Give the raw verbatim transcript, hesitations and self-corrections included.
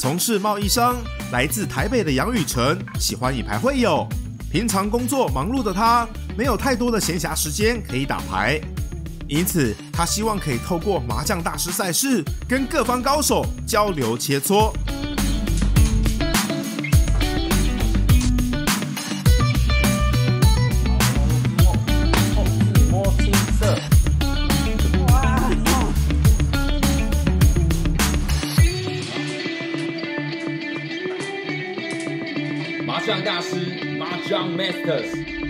从事贸易商，来自台北的杨雨晨喜欢以牌会友。平常工作忙碌的他，没有太多的闲暇时间可以打牌，因此他希望可以透过麻将大师赛事，跟各方高手交流切磋。 摸青色， 麻将大师，麻将 Masters。